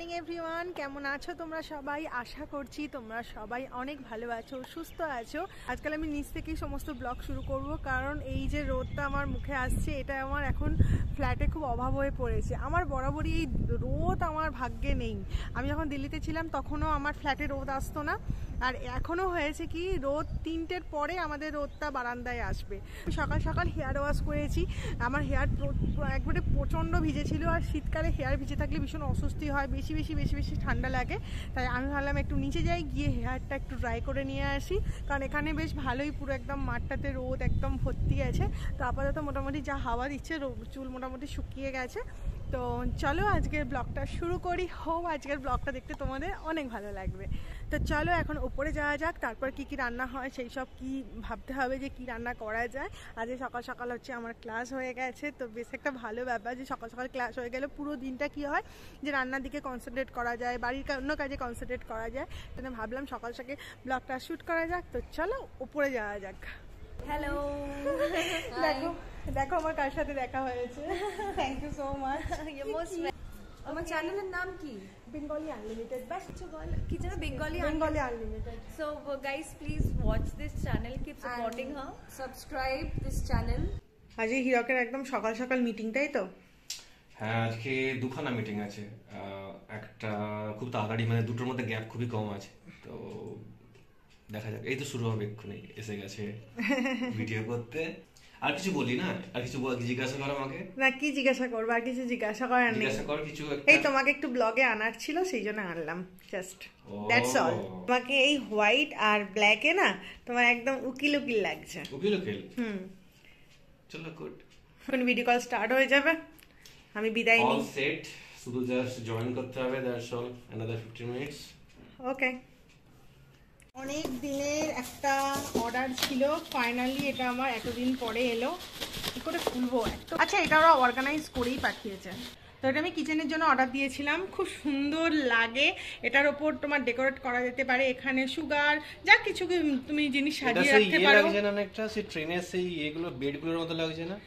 Morning everyone, কেমন আছো তোমরা সবাই? আশা করছি তোমরা সবাই অনেক ভালো আছো, সুস্থ আছো। আজকাল আমি নিচ থেকেই সমস্ত ব্লগ শুরু করব, কারণ এই যে রোদটা আমার মুখে আসছে এটা আমার এখন ফ্ল্যাটে খুব অভাব হয়ে পড়েছে। আমার বরাবরই এই রোদ আমার ভাগ্যে নেই। আমি যখন দিল্লিতে ছিলাম তখনও আমার ফ্ল্যাটে রোদ আসতো না, আর এখনও হয়েছে কি রোদ 3টের পরে আমাদের রোদটা বারান্দায় আসবে। সকাল সকাল হেয়ার ওয়াশ করেছি, আমার হেয়ার একবারে প্রচণ্ড ভিজেছিল, আর শীতকালে হেয়ার ভিজে থাকলে ভীষণ অস্বস্তি হয়, বেশি বেশি বেশি বেশি ঠান্ডা লাগে। তাই আমি ভাবলাম একটু নিচে যাই, গিয়ে হেয়ারটা একটু ড্রাই করে নিয়ে আসি, কারণ এখানে বেশ ভালোই পুরো একদম মাঠটাতে রোদ একদম ভর্তি আছে। তো আপাতত মোটামুটি যা হাওয়া দিচ্ছে চুল মোটামুটি শুকিয়ে গেছে। তো চলো আজকের ব্লগটা শুরু করি। আজকের ব্লগটা দেখতে তোমাদের অনেক ভালো লাগবে। তো চলো এখন উপরে যাওয়া যাক, তারপর কি কি রান্না হয় সেই সব কি ভাবতে হবে যে কি রান্না করা যায়। আজকে সকাল সকাল হচ্ছে আমার ক্লাস হয়ে গেছে, তো বেশ একটা ভালো ব্যাপার যে সকাল সকাল ক্লাস হয়ে গেলে পুরো দিনটা কি হয় যে রান্নার দিকে কনসেন্ট্রেট করা যায়, বাড়ির অন্য কাজে কনসেন্ট্রেট করা যায়। তো ভাবলাম সকাল সকাল ব্লগটা শ্যুট করা যাক। তো চলো উপরে যাওয়া যাক। হ্যালো, দেখো দেখো আমার কার সাথে দেখা হয়েছে। Thank you so much. আমার চ্যানেলের নাম কি? Bengali Unlimited. Best to bol. কি যেন Bengali Unlimited. So guys, please watch this channel, keep supporting her, subscribe this channel. আজকে হিরকের একদম সকাল সকাল মিটিং, তাই তো? হ্যাঁ, আজকে দুখানা মিটিং আছে। একটা খুব তাড়াতাড়ি, মানে দুটোর মধ্যে গ্যাপ খুবই কম আছে, তো দেখা যাক। এই তো শুরু হবে, এক্ষুনি এসে গেছে ভিডিও করতে। আর কিছু বলি না, আর কিছু জিজ্ঞাসা করো আমাকে। না, কি জিজ্ঞাসা করবো? আর কিছু জিজ্ঞাসা করার নেই। জিজ্ঞাসা কর কিছু। এই তোমাকে একটু ব্লগে আনার ছিল, সেই জন্য আনলাম, জাস্ট দ্যাটস অল। তোমাকে এই হোয়াইট আর ব্ল্যাকে না তোমার একদম উকিল উকিল লাগছে। উকিল উকিল? চলো গুড। এখন ভিডিও কল স্টার্ট হয়ে যাবে, আমি বিদায় নিই। অল সেট, শুধু জাস্ট জয়েন করতে হবে, that's all. Another 15 minutes. Okay. অনেক দিনের একটা অর্ডার ছিল, ফাইনালি এটা আমার এতদিন পরে এলো। কি করে খুলবো? আচ্ছা, এটা ওরা অর্গানাইজ করেই পাঠিয়েছে। তো এটা আমি কিচেনের জন্য অর্ডার দিয়েছিলাম, খুব সুন্দর লাগে। এটার ওপর তোমার ডেকোরেট করা যেতে পারে, এখানে সুগার যা কিছু তুমি জিনিস সাজিয়ে রাখতে পারো। এটা লাগছে না একটা সেই ট্রেনের সেই এগুলো বেডগুলোর মতো লাগছে না?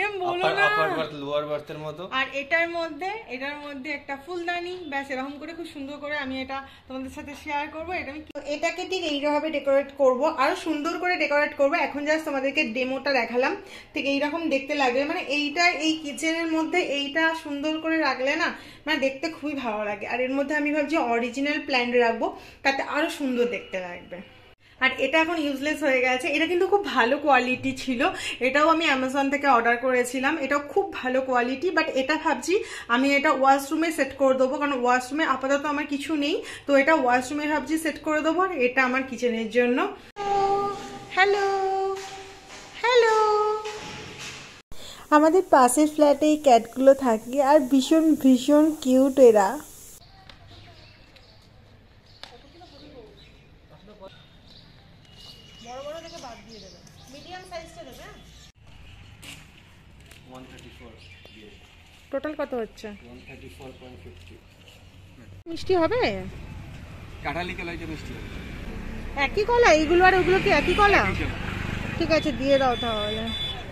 আর এটার মধ্যে একটা ফুলদানি, ব্যাস এরকম করে খুব সুন্দর করে আমি এটা তোমাদের সাথে শেয়ার করবো। এটাকে ঠিক এইভাবে ডেকোরেট করব, আরো সুন্দর করে ডেকোরেট করব। এখন জাস্ট তোমাদেরকে ডেমোটা দেখালাম, ঠিক এইরকম দেখতে লাগবে। মানে এইটা এই কিচেনের মধ্যে এইটা সুন্দর করে রাখলে না মানে দেখতে খুবই ভালো লাগে। আর এর মধ্যে আমি ভাবছি অরিজিনাল প্ল্যান্ট রাখবো, তাতে আরো সুন্দর দেখতে লাগবে। আর এটা এখন ইউজলেস হয়ে গেছে। এটা কিন্তু খুব ভালো কোয়ালিটি ছিল, এটাও আমি অ্যামাজন থেকে অর্ডার করেছিলাম, এটাও খুব ভালো কোয়ালিটি। বাট এটা ভাবছি আমি এটা ওয়াশরুমে সেট করে দেবো, কারণ ওয়াশরুমে আপাতত আমার কিছু নেই, তো এটা ওয়াশরুমে ভাবছি সেট করে দেবো। আর এটা আমার কিচেনের জন্য। হ্যালো হ্যালো, আমাদের পাশের ফ্ল্যাটে এই ক্যাটগুলো থাকে, আর ভীষণ ভীষণ কিউট এরা। টোটাল কত হচ্ছে? 134.50। মিষ্টি হবে? কাঁঠালি কলাই যে মিষ্টি হবে। একই কলা এইগুলো, আর ওগুলো কি একই কলা? ঠিক আছে, দিয়ে দাও তাহলে।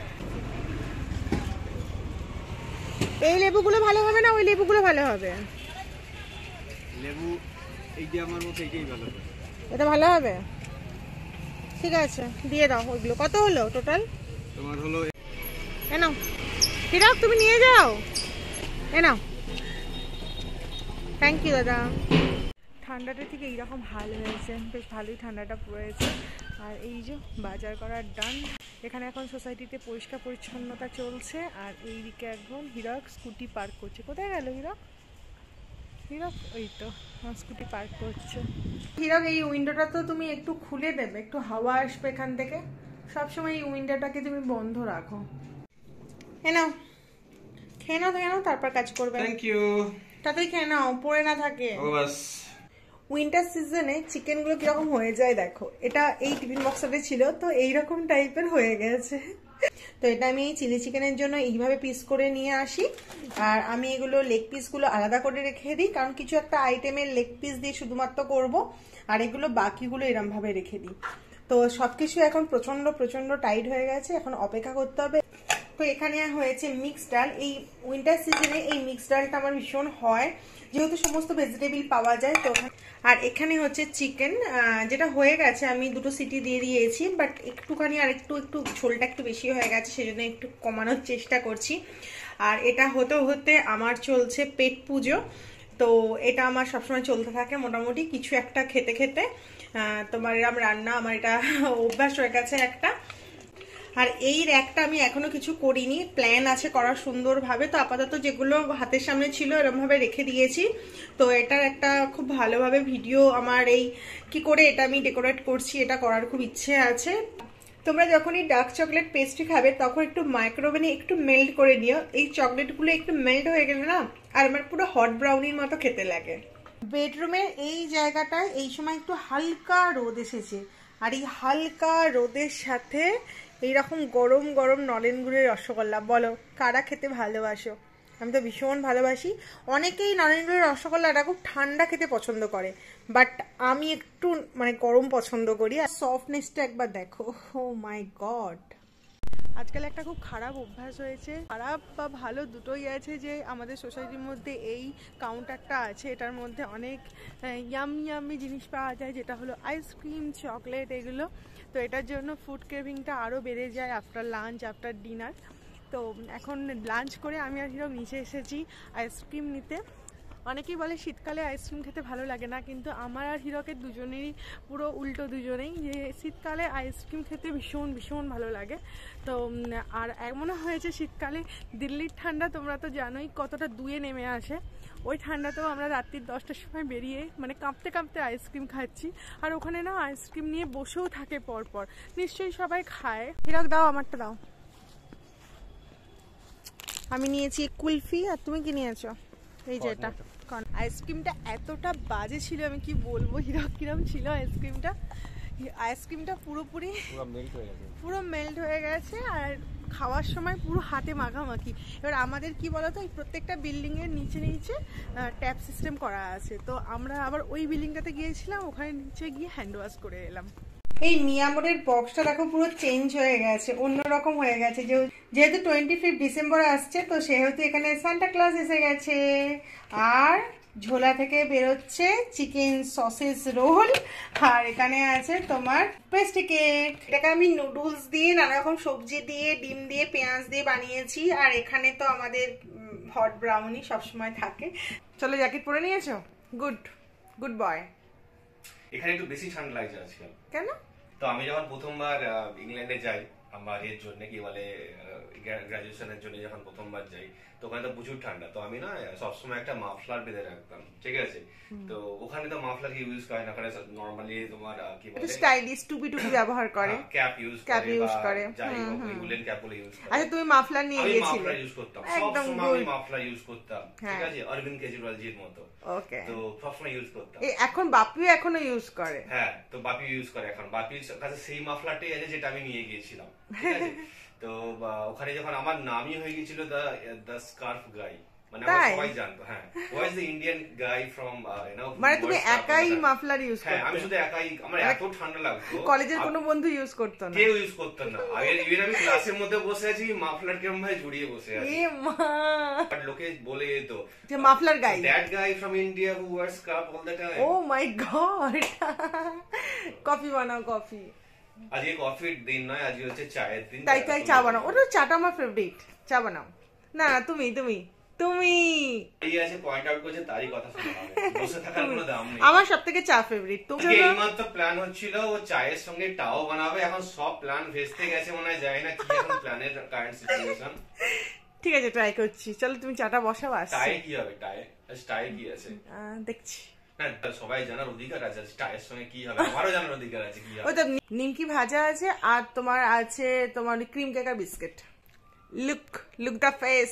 এই লেবুগুলো ভালো হবে না ওই লেবুগুলো ভালো হবে? লেবু এই যে আমার মতে এইটাই ভালো হবে। এটা ভালো হবে, ঠিক আছে দিয়ে দাও। ওইগুলো কত হলো টোটাল? তোমার হলো এ নাও হিরাক, তুমি নিয়ে যাও, এ নাও। থ্যাংক ইউ দাদা। ঠান্ডাটা ঠিক এইরকম হাল হয়েছে, বেশ ভালোই ঠান্ডাটা পড়েছে। আর এই যে বাজার করার ডান, এখানে এখন সোসাইটিতে পরিষ্কার পরিচ্ছন্নতা চলছে। আর এইদিকে এখন হিরক স্কুটি পার্ক করছে। কোথায় গেল হিরক? হিরক ওই তো স্কুটি পার্ক করছে। হিরক, এই উইন্ডোটা তো তুমি একটু খুলে দেবে, একটু হাওয়া আসবে এখান থেকে। সবসময় এই উইন্ডোটাকে তুমি বন্ধ রাখো। এ নাও, খেয়ে নাও, খেয়ে নাও, তারপর কাজ করবে। Thank you. তাতেই খেয়ে নাও, পড়ে না থাকে। ও বাস। উইন্টার সিজনে চিকেনগুলো কিরকম হয়ে যায় দেখো। এটা এই টিফিন বক্সটাতে ছিল, তো এইরকম টাইপের হয়ে গেছে। তো এটা আমি এই চিলি চিকেনের জন্য এইভাবে পিস করে নিয়ে আসি। আর আমি এগুলো লেগ পিসগুলো আলাদা করে রেখে দিই, কারণ কিছু একটা আইটেমের লেগ পিস দিয়ে শুধুমাত্র করব, আর এগুলো বাকিগুলো এরম ভাবে রেখে দিই। তো সবকিছু এখন প্রচন্ড প্রচন্ড টাইট হয়ে গেছে, এখন অপেক্ষা করতে হবে তো এখানে হয়েছে মিক্স ডাল। এই উইন্টার সিজনে এই মিক্স ডালটা আমার ভীষণ হয়, যেহেতু সমস্ত ভেজিটেবল পাওয়া যায়। তো আর এখানে হচ্ছে চিকেন, যেটা হয়ে গেছে, আমি 2টো সিটি দিয়ে দিয়েছি, বাট একটুখানি আর একটু ঝোলটা একটু বেশি হয়ে গেছে, সেজন্য একটু কমানোর চেষ্টা করছি। আর এটা হতে হতে আমার চলছে পেট পুজো। তো এটা আমার সবসময় চলতে থাকে মোটামুটি কিছু একটা খেতে খেতে। তোমার এরম রান্না আমার এটা অভ্যাস হয়ে গেছে একটা। আর এই র্যাকটা আমি এখনো কিছু করিনি, প্ল্যান আছে করার সুন্দরভাবে। তো আপাতত যেগুলো হাতের সামনে ছিল এরমভাবে রেখে দিয়েছি। তো এটার একটা খুব ভালোভাবে ভিডিও আমার এই কি করে এটা আমি ডেকোরেট করছি এটা করার খুব ইচ্ছে আছে। তোমরা যখনই ডার্ক চকলেট পেস্ট্রি খাবে তখন একটু মাইক্রোওভেনে একটু মেল্ট করে নিও। এই চকলেটগুলো একটু মেল্ট হয়ে গেলে না আর আমার পুরো হট ব্রাউনির মতো খেতে লাগে। বেডরুমের এই জায়গাটায় এই সময় একটু হালকা রোদ এসেছে, আর এই হালকা রোদের সাথে এইরকম গরম গরম নলেন গুড়ের রসগোল্লা, বলো কারা খেতে ভালোবাসো? আমি তো ভীষণ ভালোবাসি। অনেকেই নলেন গুড়ের রসগোল্লাটা খুব ঠান্ডা খেতে পছন্দ করে, বাট আমি একটু মানে গরম পছন্দ করি। আর সফটনেসটা একবার দেখো, ও মাই গড। আজকাল একটা খুব খারাপ অভ্যাস হয়েছে, খারাপ বা ভালো দুটোই আছে, যে আমাদের সোসাইটির মধ্যে এই কাউন্টারটা আছে, এটার মধ্যে অনেক ইয়ামি জিনিস পাওয়া যায়, যেটা হলো আইসক্রিম, চকলেট, এগুলো। তো এটার জন্য ফুড ক্রেভিংটা আরও বেড়ে যায় আফটার লাঞ্চ, আফটার ডিনার। তো এখন লাঞ্চ করে আমি আর হিরক নিচে এসেছি আইসক্রিম নিতে। অনেকেই বলে শীতকালে আইসক্রিম খেতে ভালো লাগে না, কিন্তু আমার আর হিরকের দুজনেরই পুরো উল্টো, দুজনেই যে শীতকালে আইসক্রিম খেতে ভীষণ ভীষণ ভালো লাগে। তো আর এমনও হয়েছে শীতকালে দিল্লির ঠান্ডা তোমরা তো জানোই কতটা দুয়ে নেমে আসে। ওই ঠান্ডাতেও আমরা রাত্রির 10টার সময় বেরিয়ে মানে কাঁপতে কাঁপতে আইসক্রিম খাচ্ছি। আর ওখানে না আইসক্রিম নিয়ে বসেও থাকে পরপর, নিশ্চয়ই সবাই খায়। হিরক দাও, আমারটা দাও। আমি নিয়েছি কুলফি, আর তুমি কি নিয়েছো? এই যে এটা আইসক্রিমটা এতটা বাজে ছিল, আমি কি বলবো। হিরক কিরম ছিল আইসক্রিমটা? আইসক্রিমটা পুরোপুরি পুরো মেল্ট হয়ে গেছে, আর খাওয়ার সময় পুরো হাতে মাখামাখি। এবার আমাদের কি বলতো, এই প্রত্যেকটা বিল্ডিং এর নিচে নিচে ট্যাপ সিস্টেম করা আছে। তো আমরা আবার ওই বিল্ডিংটাতে গিয়েছিলাম, ওখানে নিচে গিয়ে হ্যান্ড ওয়াশ করে এলাম। এই মিয়ামোরের বক্সটা দেখো পুরো চেঞ্জ হয়ে গেছে, অন্যরকম হয়ে গেছে। যেহেতু 25 ডিসেম্বর আসছে, তো সেহেতু এখানে সান্টা ক্লজ এসে গেছে। আর ঝোলা থেকে বেরোচ্ছে চিকেন সসেজ রোল, আর এখানে আছে তোমার পেস্ট্রি কেক। এটাকে আমি নুডলস দিয়ে, নানা রকম সবজি দিয়ে, ডিম দিয়ে, পেঁয়াজ দিয়ে বানিয়েছি। আর এখানে তো আমাদের হট ব্রাউনি সবসময় থাকে। চলো, জ্যাকেট পরে নিয়েছো? Good good boy. এখানে একটু বেশি ঠান্ডা লাগছে আজকাল। কেন? তো আমি যখন প্রথমবার ইংল্যান্ডে যাই আমার এর জন্য, কি বলে গ্রাজুয়েশনের জন্য যখন প্রথমবার যাই, তো ওখানে তো প্রচুর ঠান্ডা। তো আমি না সবসময় একটা মাফলার বেঁধে রাখতাম, ঠিক আছে? তো ওখানে তো মাফলার কি ইউজ করে না, ওখানে নরমালি তোমার কি বলে স্টাইলিশ টুপি ব্যবহার করে, ক্যাপ ইউজ করে, যাই হোক উলেন ক্যাপ বলে ইউজ করে। আচ্ছা, তুমি মাফলার নিয়ে গিয়েছিলে? আমি মাফলার ইউজ করতাম, সবসময় আমি মাফলার ইউজ করতাম, ঠিক আছে? অরবিন্দ কেজরিওয়ালজির মতো। ওকে, তো সবসময় ইউজ করতাম। এখন বাপিও এখনো ইউজ করে? হ্যাঁ, তো বাপি ইউজ করে। এখন বাপির কাছে সেই মাফলারটাই আছে যেটা আমি নিয়ে গিয়েছিলাম, ঠিক আছে? তো ওখানে যখন আমার নামই হয়ে গেছিল দ্য স্কার্ফ গাই, মানে সবাই জানতো। হ্যাঁ, was the Indian guy from মানে তুমি একাই মাফলার ইউজ করতে? হ্যাঁ, আমি শুধু একাই। আমার এত ঠান্ডা লাগতো, কলেজের কোনো বন্ধু ইউজ করতো না? কেউ ইউজ করতো না। ইভেন আমি ক্লাসের মধ্যে বসে আছি, মাফলার কেমন ভাবে জড়িয়ে বসে আছি। এ মা, বাট লোকে বলে যেত যে muffler guy, that guy from India who wears scarf all the time. Oh my God. Coffee বানাও, কফি। আজকে কফির দিন নয়, আজকে হচ্ছে চায়ের দিন। তাই চা বানাও। ওটা চাটা আমার ফেভারিট। চা বানাও। না না, তুমি তুমি তুমি এই আছে পয়েন্ট আউট করছে, তারই কথা শুনতে হবে, বসে থাকার কোনো দাম নেই। আমার সবথেকে চা ফেভারিট। তুমি এইমাত্র প্ল্যান হচ্ছিল ও চায়ের সঙ্গে টাও বানাবে, এখন সব প্ল্যান ভেস্তে গেছে, মনে হয় যায় না কি এখন প্ল্যানের কারেন্ট সিচুয়েশন। ঠিক আছে, ট্রাই করছি। চলো তুমি চাটা বসাও। টাই কি হবে? টাই কি আছে দেখছি। না, সবাই জানার অধিকার আছে টাইয়ের সঙ্গে কি হবে, আমারও জানার অধিকার আছে কি হবে। ওই তো নিমকি ভাজা আছে, আর তোমার আছে তোমার ক্রিম কেক আর বিস্কিট। Look the face.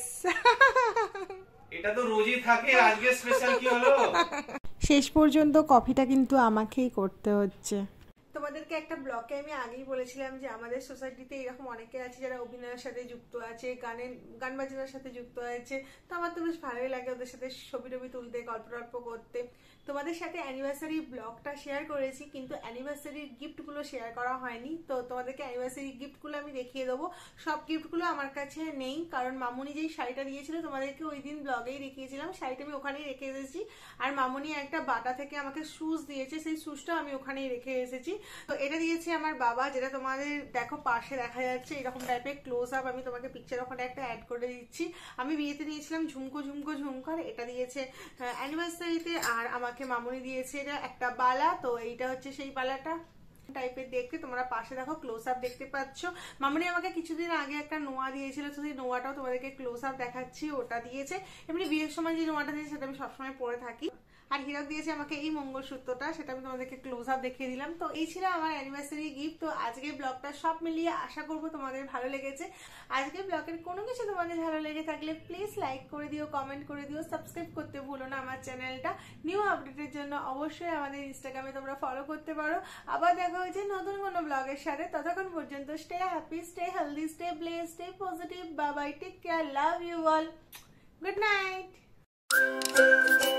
এটা তো রোজই থাকে, আজকে স্পেশাল কি হলো? শেষ পর্যন্ত কফিটা কিন্তু আমাকেই করতে হচ্ছে। তোমাদেরকে একটা ব্লগে আমি আগেই বলেছিলাম যে আমাদের সোসাইটিতে এরকম অনেকে আছে যারা অভিনয়ের সাথে যুক্ত আছে, গান বাজনার সাথে যুক্ত আছে। তো আমার তো বেশ ভালোই লাগে ওদের সাথে ছবি টবি তুলতে, গল্প টল্প করতে। তোমাদের সাথে অ্যানিভার্সারি ব্লগটা শেয়ার করেছি, কিন্তু অ্যানিভার্সারির গিফটগুলো শেয়ার করা হয়নি। তো তোমাদেরকে অ্যানিভার্সারি গিফটগুলো আমি দেখিয়ে দেবো। সব গিফটগুলো আমার কাছে নেই, কারণ মামুনি যেই শাড়িটা দিয়েছিল তোমাদেরকে ওই দিন ব্লগেই দেখিয়েছিলাম, শাড়িটা আমি ওখানেই রেখে এসেছি। আর মামুনি একটা বাটা থেকে আমাকে শুজ দিয়েছে, সেই শুজটা আমি ওখানেই রেখে এসেছি। তো এটা দিয়েছে আমার বাবা, যেটা তোমাদের দেখো পাশে দেখা যাচ্ছে এরকম টাইপের ক্লোজ আপ। আমি তোমাকে পিকচার ওখানে একটা অ্যাড করে দিচ্ছি। আমি বিয়েতে নিয়েছিলাম ঝুমকো ঝুমকো ঝুমকার, এটা দিয়েছে অ্যানিভার্সারিতে। আর আমাকে মামুনি দিয়েছে এটা একটা বালা। তো এইটা হচ্ছে সেই বালাটা টাইপের দেখতে, তোমরা পাশে দেখো ক্লোজ আপ দেখতে পাচ্ছ। মামুনি আমাকে কিছুদিন আগে একটা নোয়া দিয়েছিল, তো সেই নোয়াটাও তোমাদেরকে ক্লোজ আপ দেখাচ্ছি, ওটা দিয়েছে। এমনি বিয়ের সময় যে নোয়াটা দিয়েছে সেটা আমি সবসময় পরে থাকি। আর হিরক দিয়েছে আমাকে এই মঙ্গলসূত্রটা, সেটা আমি তোমাদেরকে ক্লোজ আপ দেখিয়ে দিলাম। তো এই ছিল আমার অ্যানিভার্সারি গিফট। তো আজকের ব্লগটা সব মিলিয়ে আশা করবো তোমাদের ভালো লেগেছে। আজকের ব্লগের কোনো কিছু তোমাদের ভালো লেগে থাকলে প্লিজ লাইক করে দিও, কমেন্ট করে দিও, সাবস্ক্রাইব করতে ভুলো না আমার চ্যানেলটা। নিউ আপডেটের জন্য অবশ্যই আমাদের ইনস্টাগ্রামে তোমরা ফলো করতে পারো। আবার দেখা হয়েছে নতুন কোনো ব্লগের সাথে। ততক্ষণ পর্যন্ত stay happy, stay healthy, stay blessed, stay positive. Bye bye, take care, love you all, good night.